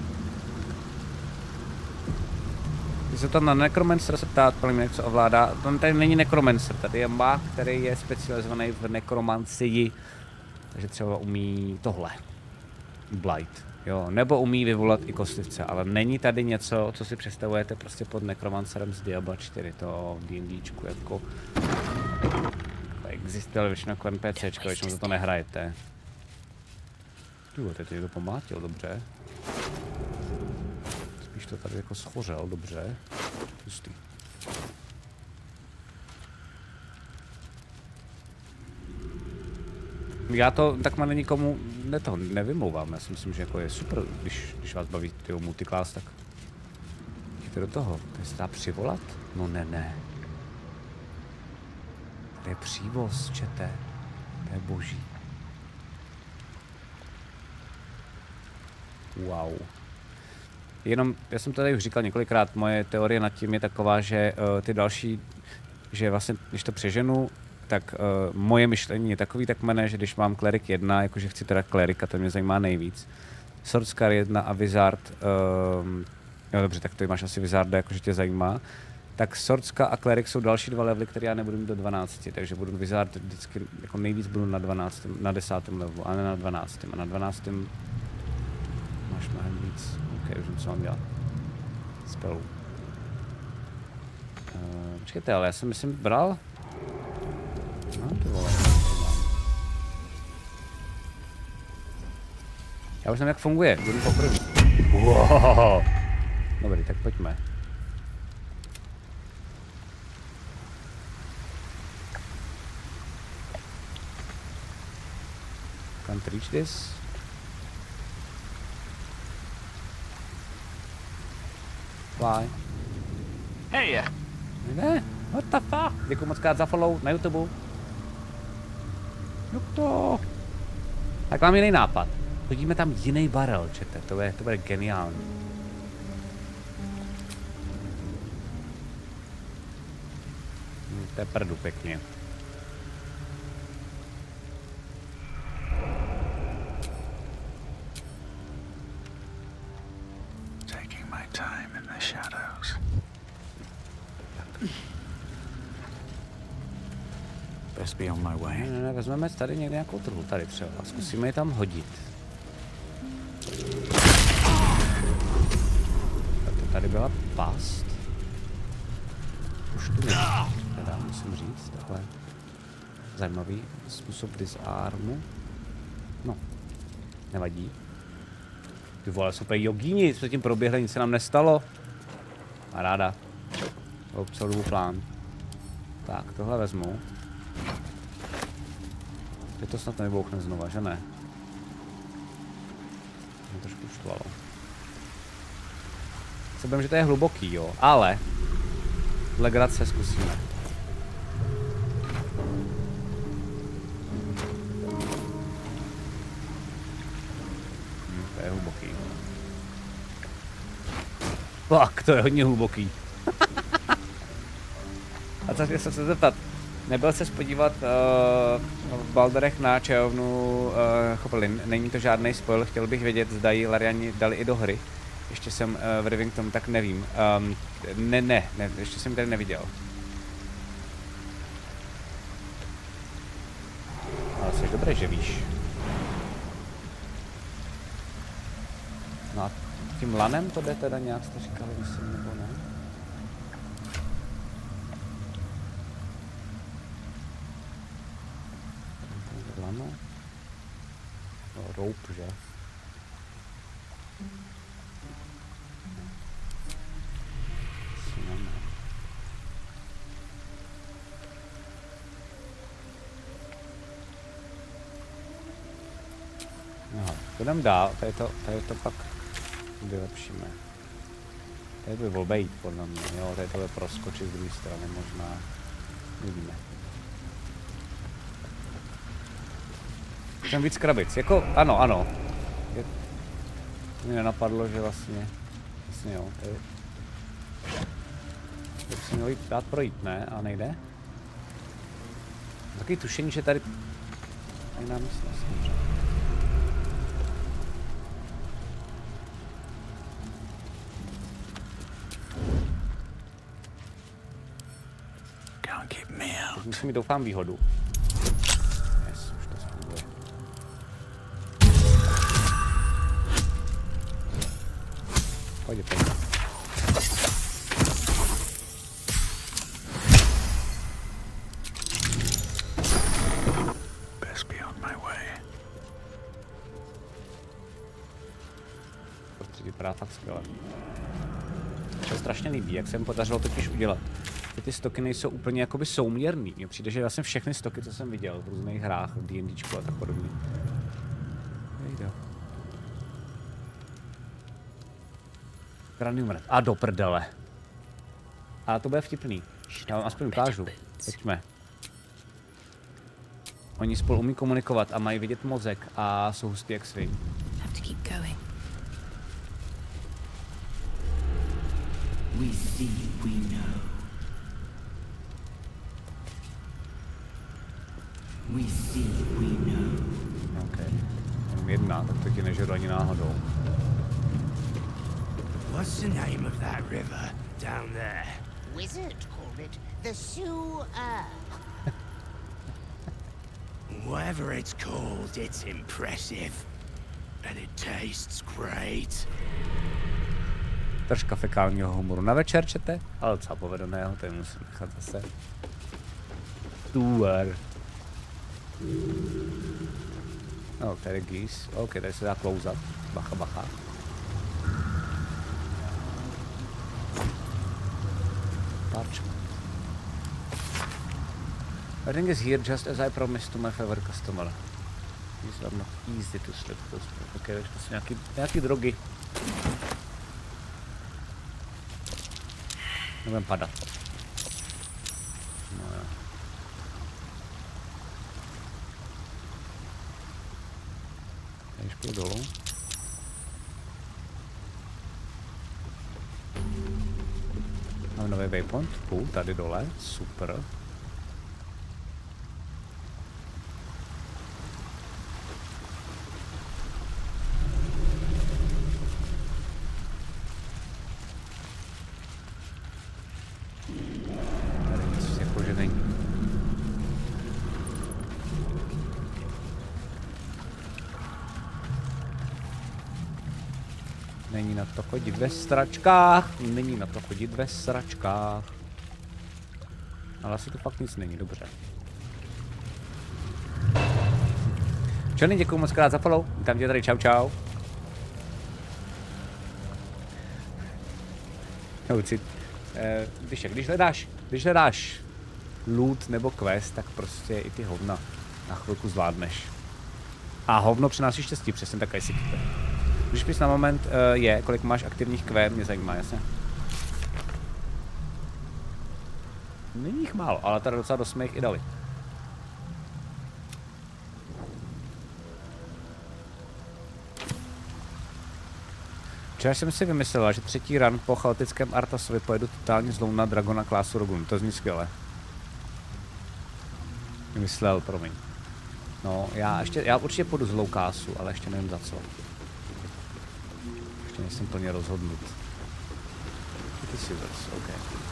Speaker 1: Když se to na Necromancer se ptát, plně co ovládá, tam tady není Necromancer, tady je mák, který je specializovaný v nekromancii, takže třeba umí tohle. Blight, jo, nebo umí vyvolat i kostlivce, ale není tady něco, co si představujete prostě pod Necromancerem z Diabla čtyři, to v D&Dčku jako existuje, ale většinou jako NPCčko, většinou za to nehrajete. Jo, teď to pomlátil, dobře. Spíš to tady jako schořel, dobře. Hustý. Já to tak má nikomu ne to nevymlouvám, já si myslím, že jako je super, když, když vás baví tyho multiclass, tak jděte do toho. To se dá přivolat? No ne, ne. To je přívoz, čete. To je boží. Wow. Jenom, já jsem to tady už říkal několikrát, moje teorie nad tím je taková, že uh, ty další, že vlastně, když to přeženu, tak uh, moje myšlení je takový tak mene, že když mám Cleric jedna, jakože chci teda Clerica, to mě zajímá nejvíc. Swordscar jedna a Wizard, uh, jo dobře, tak to máš asi Wizarda, jakože tě zajímá. Tak Swordscar a Cleric jsou další dva levely, které já nebudu mít do dvanácti, takže budu Wizard vždycky, jako nejvíc budu na dvanáctém, na desátém levelu, a ne na dvanáctém. A na dvanáctém máš mnohem víc. Ok, už vím, co mám dělat. Spelu. Uh, počkejte, ale já jsem myslím bral. No, ty vole, já už nevím, jak funguje, budu poprvé. Wow. Dobrý, tak pojďme. Can't reach this. Fly.
Speaker 4: Hey!
Speaker 1: Ne, what the fuck? Děkuji moc krát za follow na YouTube. No to. Tak mám jiný nápad. Hodíme tam jiný barel, čete, to bude, to bude geniální. Hm, to je prdu pěkně.
Speaker 4: Taking my time in the shadows. Best be on my way.
Speaker 1: Ne, ne, ne, vezmeme tady někde nějakou trhu, tady třeba, a zkusíme ji tam hodit. Tak to tady byla past. Už tu je, teda musím říct, takhle zajímavý způsob disarmu. No, nevadí. Ty vole, super jogíni, jsme tím proběhli, nic se nám nestalo. A ráda. To celou dobu plán. Tak, tohle vezmu. Teď to snad nevybouchne znova, že ne? Mě trošku štvalo. Se bavím, že to je hluboký, jo, ale legrace zkusíme. Hm, to je hluboký. Fakt, to je hodně hluboký. A co jsem se zeptat? Nebyl ses podívat uh, v Baldurech na čajovnu uh, Chopelin, není to žádný spoil, chtěl bych vědět, zda ji Lariani dali i do hry. Ještě jsem uh, v Rivington, tak nevím. Um, ne, ne, ne, ještě jsem tady neviděl. Ale jsi dobré, že víš. No a tím lanem to jde teda nějak, jste říkali, myslím, nebo ne? Lano? No, rope, že? No, půjdeme dál, tady to, tady to pak vylepšíme. Tady by obejít podle mě, jo, tady to bude proskočit z druhé strany možná, uvidíme. Chcem víc krabic, jako, ano, ano. Je, to mi nenapadlo, že vlastně, vlastně jo, tady. To by se mělo jít dát projít, ne? A nejde? Takový tušení, že tady... Jiná místnost, dobře. Teď musím mít, doufám, výhodu. Yes, už to funguje. Pojď, pojď.
Speaker 4: Best be on my way.
Speaker 1: To vypadá fakt skvěle. To se strašně líbí, jak se mi podařilo totiž udělat. Ty stoky nejsou úplně jakoby souměrný. Mně přijde, že vlastně všechny stoky, co jsem viděl v různých hrách, v D&Dčku a tak podobně. Nejde. Cranium Red. A do prdele. A to bude vtipný. Já vám aspoň ukážu. Pojďme. Oni spolu umí komunikovat a mají vidět mozek a jsou hustý jak svý.
Speaker 6: We see, we know. We see, we know.
Speaker 1: OK. Jenom jedna, tak to ti nežeru ani náhodou.
Speaker 7: What's the name of that river down there?
Speaker 8: Wizard called it the Sewer.
Speaker 7: Whatever it's called, it's impressive. And it tastes great.
Speaker 1: Troška fekálního humoru na večer, čete? Ale docela povedeného, to musím nechat zase. Sewer. No, tady geese. OK, tady se dá klouzat. Bacha, bacha. Parchment. Everything is here just as I promised to my favorite customer. These are not easy to slip those. OK, takže to jsou nějaký, nějaký drogy. Nebudem padat. No jo. Když půjdu dolů. Mám nový waypoint, cool, tady dole, super. Tady nic jakože není. Není na to chodit ve sračkách, není na to chodit ve sračkách. Ale asi to fakt nic není, dobře. Johnny, děkuju moc krát za follow, vítám tě tady, čau čau. Houci, eh, když, když hledáš, když hledáš loot nebo quest, tak prostě i ty hovna na chvilku zvládneš. A hovno přináší štěstí, přesně tak, si kype. Když bys na moment uh, je, kolik máš aktivních Q, mě zajímá, jasně. Není jich málo, ale tady docela dost jsme jich i dali. Včera jsem si vymyslela, že třetí run po chaotickém Artasovi pojedu totálně zlou na Dragona klásu Rogun. To zní skvěle. Vymyslel, promiň. No, já ještě, já určitě půjdu zlou kásu, ale ještě nevím za co. Ještě nejsem plně rozhodnut. Ty scissors, OK.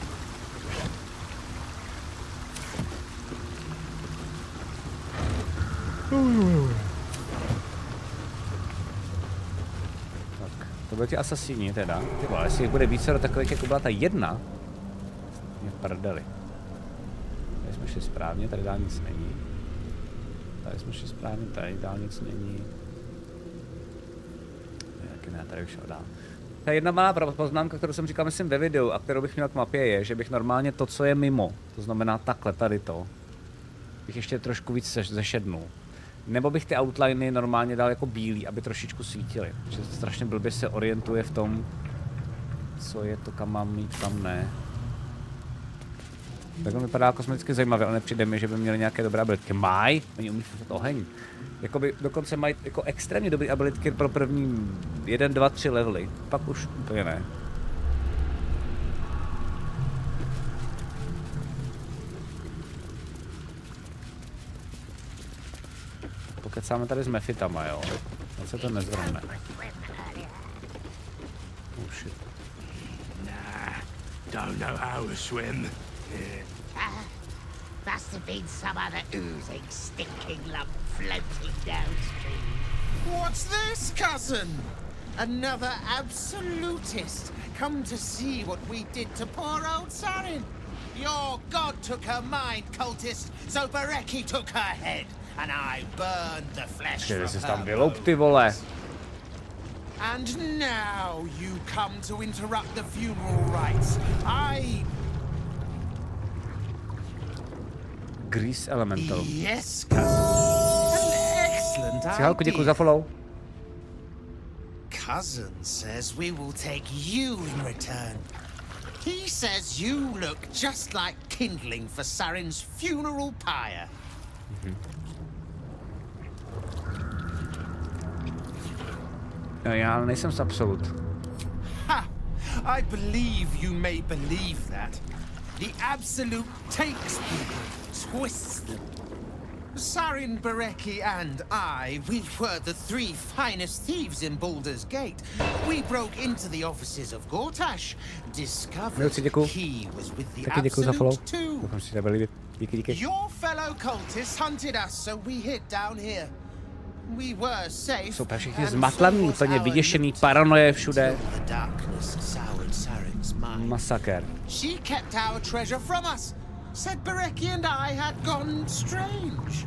Speaker 1: Tak, to byly ty asasíni teda. Ty vole, jestli jich bude více do takových, jako byla ta jedna. Mě prdeli. Tady jsme šli správně, tady dál nic není. Tady jsme šli správně, tady dál nic není. Ne, tady už šel dál. Ta jedna malá poznámka, kterou jsem říkal, myslím, ve videu a kterou bych měl k mapě, je, že bych normálně to, co je mimo, to znamená takhle, tady to, bych ještě trošku víc zešednul. Nebo bych ty outliny normálně dal jako bílý, aby trošičku svítily. Protože strašně blbě se orientuje v tom, co je to, kam mám mít, kam ne. Tak on vypadá kosmeticky zajímavě, ale nepřijde mi, že by měli nějaké dobré abilitky. Mají, oni umí furt oheň. Jakoby dokonce mají jako extrémně dobré abilitky pro první jeden, dva, tři levely. Pak už úplně ne. pokecáme tady s mefitama, jo. On se to nezvrhne. Oh shit.
Speaker 7: Nah, don't know how to swim.
Speaker 8: Must have been some other oozing, stinking lump floating downstream.
Speaker 9: What's this, cousin? Another absolutist come to see what we did to poor old Sarin. Your god took her mind, cultist, so Bereki took her head, and I burned the flesh from
Speaker 1: Jsi
Speaker 9: her
Speaker 1: tam vyloup, ty vole.
Speaker 9: And now you come to interrupt the funeral rites. I...
Speaker 1: Grease Elemental.
Speaker 9: Yes, cousin. An excellent
Speaker 1: Cihálku, děkuji za
Speaker 9: idea.
Speaker 1: follow.
Speaker 9: Cousin says we will take you in return. He says you look just like kindling for Sarin's funeral pyre.
Speaker 1: Mhm. No, já nejsem z Absolut.
Speaker 9: Ha! I believe you may believe that. The Absolute takes people, twists them. Sarin, Bereki, and I, we were the three finest thieves in Baldur's Gate. We broke into the offices of Gortash, discovered he was with the Absolute too. Your fellow cultists hunted us, so we hid down here. We were safe.
Speaker 1: Jsou všichni zmatlaný, úplně vyděšený, paranoje všude. Masaker.
Speaker 9: She kept our treasure from us. Said Bereki and I had gone strange.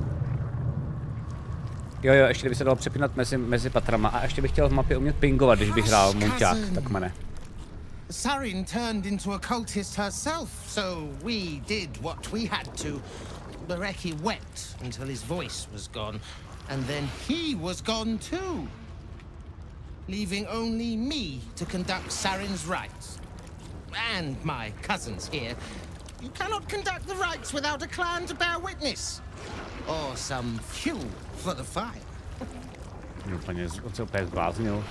Speaker 1: Jo, jo, ještě kdyby se dalo přepínat mezi, mezi patrama. A ještě bych chtěl v mapě umět pingovat, když bych hrál mulťák, tak mene.
Speaker 9: Sarin turned into a cultist herself, so we did what we had to. Bereki wept until his voice was gone, and then he was gone too, leaving only me to conduct Sarin's rites. And my cousins here. You cannot conduct the rites without a clan to bear witness. Or some fuel for the fire.
Speaker 1: Úplně, on se úplně zbláznil.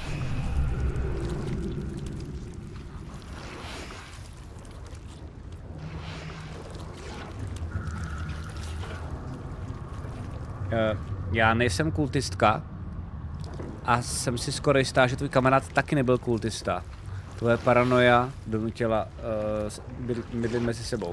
Speaker 1: Já nejsem kultistka a jsem si skoro jistá, že tvůj kamarád taky nebyl kultista. Tvoje paranoia donutila uh, bydlit mezi sebou.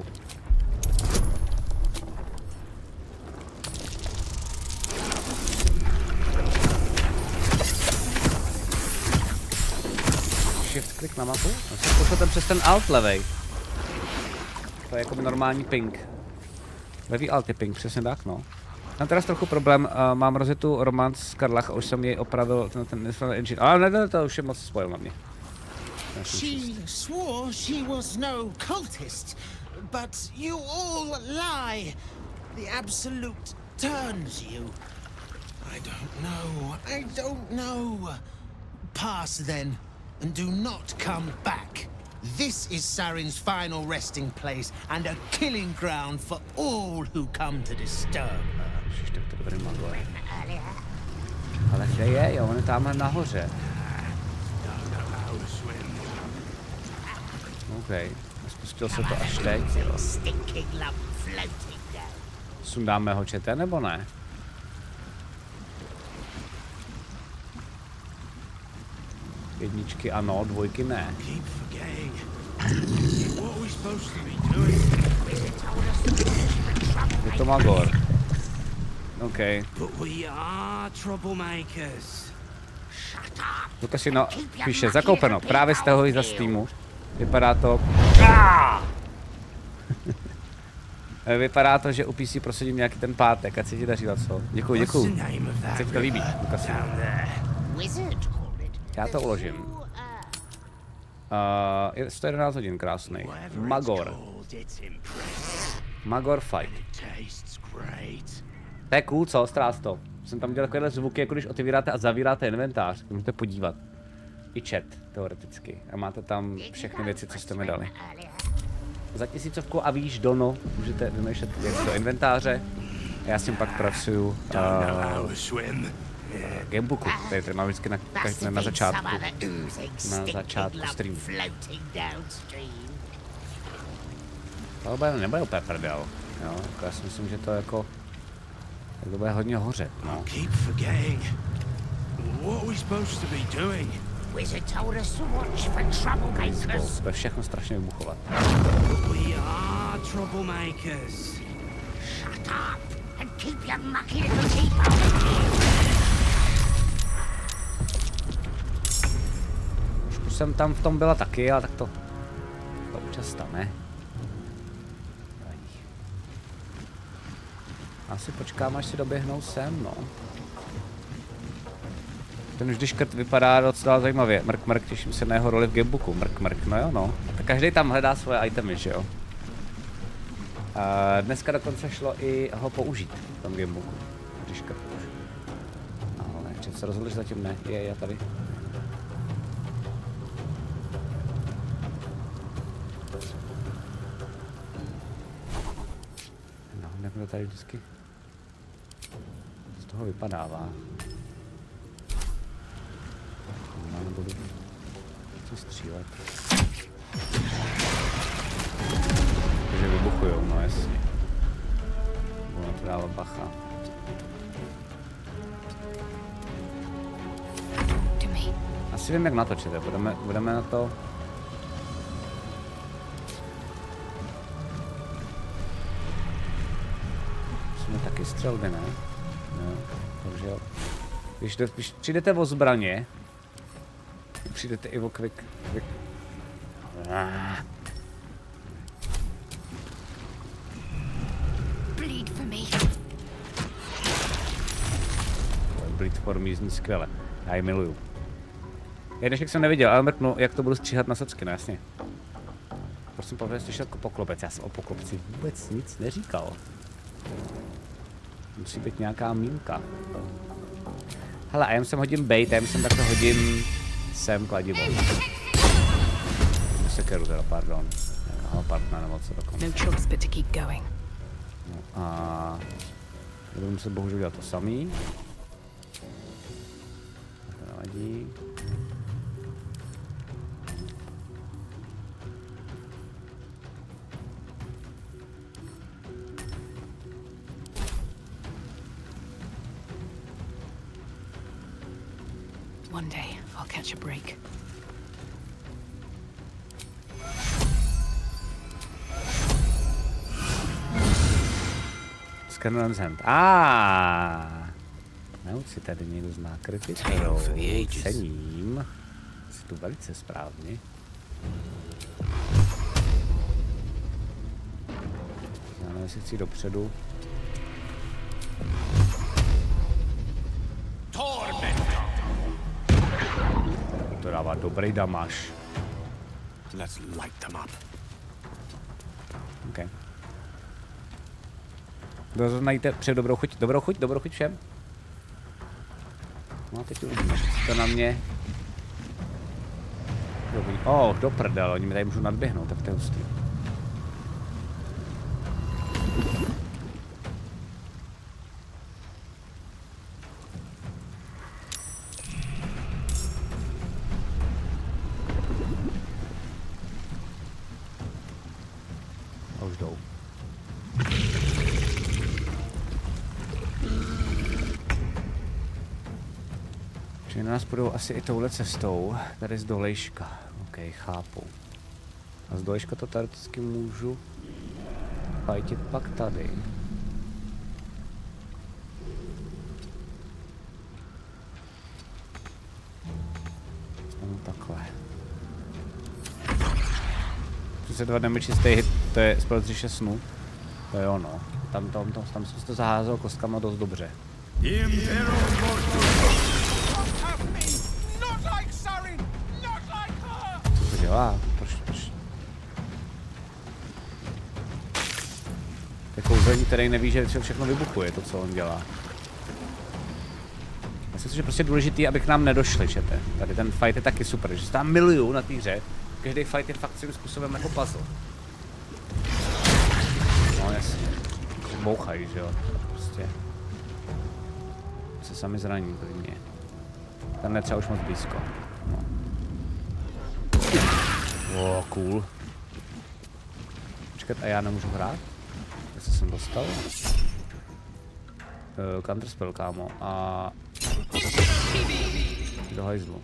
Speaker 1: Shift klik na mapu? No se pošlete přes ten alt levej. To je jako normální ping. Levý alt je ping, přesně tak, no. Mám teraz trochu problém, uh, mám rozjetu Romance z Karlach a už jsem jej opravil ten, ten, ten engine, ale ne, to už je moc spojil na mě.
Speaker 9: She swore she was no cultist, but you all lie. The Absolute turns you. I don't know, I don't know. Pass then, and do not come back. This is Sarin's final resting place and a killing ground for all who come to disturb her.
Speaker 1: Ale kde je? Jo, on je tamhle nahoře. OK, spustil se to až teď, jo. Sundáme ho čete, nebo ne? Jedničky ano, dvojky ne. Je to Magor. OK. Lukas si no, píše, zakoupeno, právě z toho za Steamu. Vypadá to... Vypadá to, že u P C prosadím nějaký ten pátek, ať se ti daří, co? Děkuju, děkuju. Se ti to líbí, Lukasi. Já to uložím. Uh, je sto jedenáct hodin, krásný. Magor. Magor fight. To je cool, co? Strásto. Jsem tam dělal takovéhle zvuky, jako když otevíráte a zavíráte inventář. Můžete podívat. I chat, teoreticky. A máte tam všechny věci, co jste mi dali. Za tisícovku a výš dono můžete vymýšlet věci do inventáře. A já s tím pak pracuju uh, gamebooku, který tady mám vždycky na, na, na začátku. Na začátku streamu. To nebude úplně prdel. Jo, já si myslím, že to jako Tak to bude hodně hořet, no.
Speaker 7: Keep forgetting. What are we supposed to be doing?
Speaker 8: Wizard told us to watch for troublemakers.
Speaker 1: Bude všechno strašně vybuchovat.
Speaker 7: We are troublemakers.
Speaker 8: Shut up and keep your mucky little teeth out of here.
Speaker 1: Trošku jsem tam v tom byla taky, ale tak to, to občas stane. Asi počkám, až si doběhnou sem, no. Ten vždy škrt vypadá docela zajímavě. Mrk, mrk, těším se na jeho roli v gamebooku. Mrk, mrk, no jo, no. Tak každý tam hledá svoje itemy, že jo. A dneska dokonce šlo i ho použít v tom gamebooku. Vždy škrt už. Ale že se rozhodl, že zatím ne. Je, je tady. No, nebude tady vždycky. Z toho vypadává. No, nebudu co střílet. Takže vybuchujou, no jasně. Budu na to dávat bacha. Asi vím, jak natočit, budeme, budeme na to... Jsme taky střelby, ne? No, takže jo. Když, do, když přijdete o zbraně, přijdete i o quick, quick. Ah.
Speaker 8: Bleed for me.
Speaker 1: Bleed for me zní skvěle. Já ji miluju. Já dnešek jsem neviděl, ale mrknu, jak to budu stříhat na socky, no jasně. Prosím, povědět, slyšel jako poklopec, já jsem o poklopci vůbec nic neříkal. Musí být nějaká mínka. Hele, a jen sem hodím bait, a jen sem takto hodím sem kladivo. Sekeru teda, pardon. Nějakého partnera nebo co dokonce.
Speaker 5: No choice but to keep going.
Speaker 1: No a... budu muset bohužel dělat to samý. To nevadí.
Speaker 5: One day, I'll catch a break.
Speaker 1: Scanner's hand. Ah, Nauč si tady někdo zná kritikou. Cením. Jsi tu velice správně. Já nevím, jestli chci dopředu. To dává dobrý damaž.
Speaker 7: Let's light them up.
Speaker 1: OK. Doznajte před dobrou chuť, dobrou chuť, dobrou chuť všem. No a teď uvidíme, to na mě. Dobrý. Oh, do prdel, oni mi tady můžou nadběhnout, tak to je hustý. A už jdou. Čili na nás půjdou asi i touhle cestou, tady z dolejška. OK, chápu. A z dolejška to teoreticky můžu fajtit pak tady. Stanu takhle. třicet dva damage čistý hit, to je spolu tři snů. To je ono. Tam, tam, tam, tam jsem si to zaházel kostkama dost dobře. Co to dělá? Proč, proč? To je kouzlení, který neví, že všechno vybuchuje, to, co on dělá. Myslím si, že prostě je důležitý, aby k nám nedošli, čete. Tady ten fight je taky super, že se tam miluju na té hře. Každý fight je fakt svým způsobem jako puzzle. No jasně. Bouchají, že jo. Prostě. Se sami zraní klidně. Tam je třeba už moc blízko. No. Oh, cool. Počkat, a já nemůžu hrát? Jak se jsem dostal? uh, counterspell, kámo. A... do hajzlu.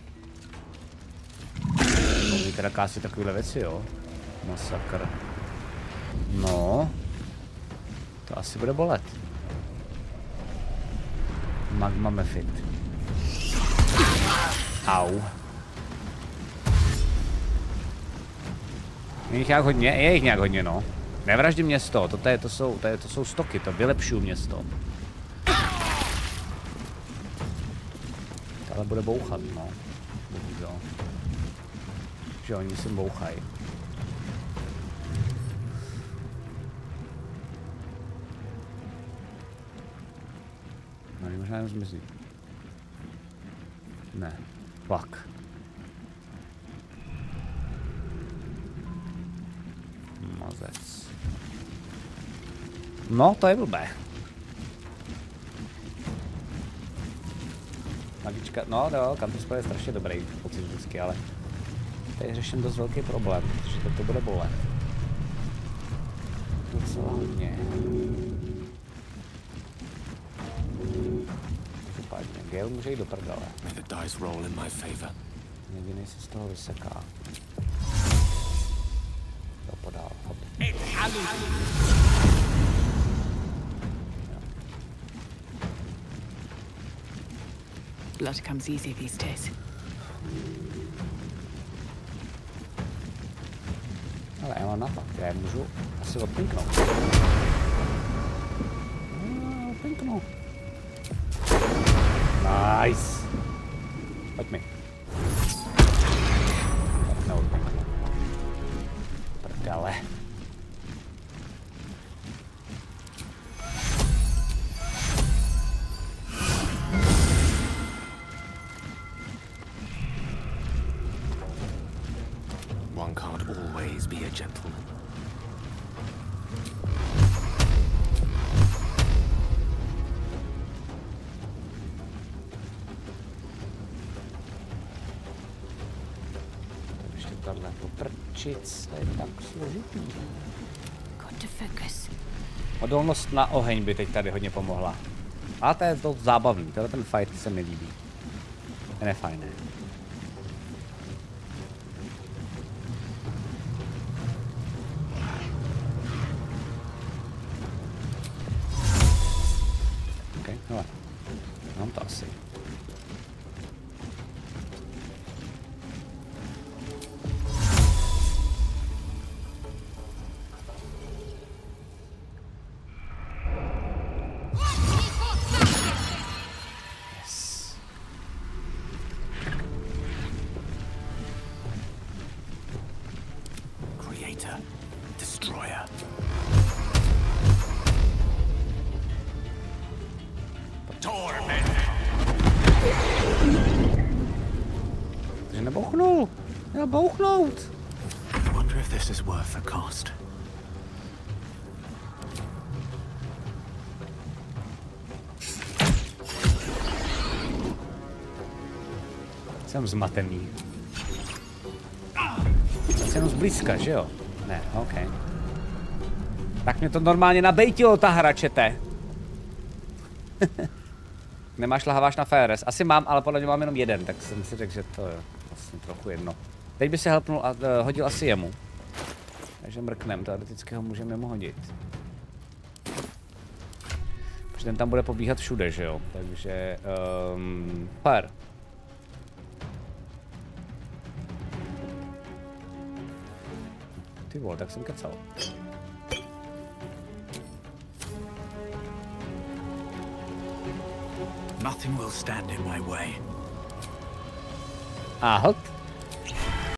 Speaker 1: Umí teda kásit takovýhle věci, jo? Masakr. No. To asi bude bolet. Magma Mephit. Au. Je jich nějak hodně? Je jich nějak hodně, no. Nevraždí město, to, je, to, jsou, to, je, to jsou stoky, to vylepšuju město. Ale bude bouchat, no. Bohužel. Že oni si bouchají. No, možná jen zmizí. Ne. Fuck. Mazec. No, to je blbé. Magička, no jo, counterspell je strašně dobrý pocit vždycky, ale tady řeším dost velký problém, protože to, to bude bolet. Docela hodně. Každopádně, Gale může jít do prdele. Jedinej se z toho vyseká. To podál, hop.
Speaker 5: Blood comes easy these days.
Speaker 1: Ale já mám napak, já je můžu asi odpinknout. No, odpinknu. Nice. Pojď mi. Tak neodpinknu. Prdele.
Speaker 10: One can't always be a gentleman.
Speaker 1: Ještě takhle poprčit, to je tak složitý.
Speaker 5: Got to focus.
Speaker 1: Odolnost na oheň by teď tady hodně pomohla. A to je to zábavný, tenhle ten fight se mi líbí. Ten je fajný. Okay, hele. Mám to asi. Yes.
Speaker 10: Creator, destroyer.
Speaker 1: Takže nebouchnul. Měl bouchnout.
Speaker 4: I wonder if this is worth the cost.
Speaker 1: Jsem zmatený. Jsem jenom zblízka, že jo? Ne, OK. Tak mě to normálně nabejtilo, ta hra, čete. Nemáš lahaváš na F R S? Asi mám, ale podle mě mám jenom jeden, tak jsem si řekl, že to je vlastně trochu jedno. Teď by se helpnul a uh, hodil asi jemu. Takže mrknem, teoreticky ho můžeme jemu hodit. Protože ten tam bude pobíhat všude, že jo? Takže... Um, fire. Ty vole, tak jsem kecal.
Speaker 4: Nothing will stand in my way.
Speaker 1: A hop.